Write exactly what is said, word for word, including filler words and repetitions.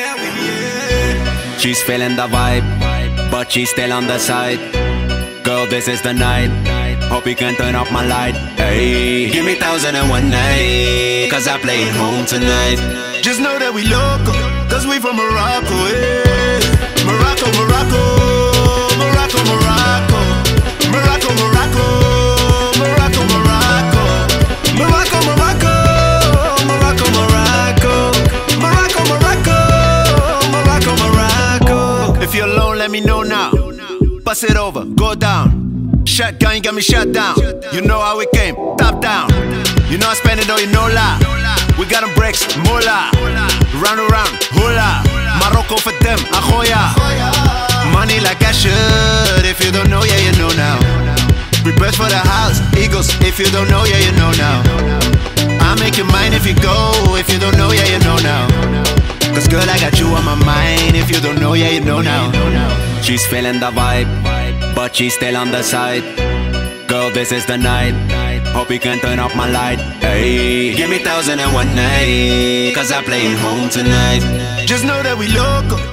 She's feeling the vibe, but she's still on the side. Girl, this is the night. Hope you can turn off my light. Hey, give me thousand and one night, cause I play home tonight. Just know that we local, cause we from Morocco, eh. Morocco, Morocco, Morocco, Morocco, Morocco, Morocco, Morocco, Morocco, Morocco, Morocco, Morocco, Morocco, Morocco, Morocco, Morocco, Morocco. If you're alone, let me know now. Bust it over, go down. Shotgun, you got me shut down. You know how it came, top down. You know I spend it, though, you know lie. We got them bricks, moolah. Round around, hula. Morocco for them, Ajoya. Money like I should. If you don't know, yeah, you know now. Prepared for the house, Eagles. If you don't know, yeah, you know now. I'll make you mine if you go. If you don't know, yeah, you know now. Cause girl, I got you on my mind. If you don't know, yeah, you know now. She's feeling the vibe, but she's still on the side. Girl, this is the night. Hope you can turn off my light. Hey, give me thousand and one night, cause I play home tonight. Just know that we local,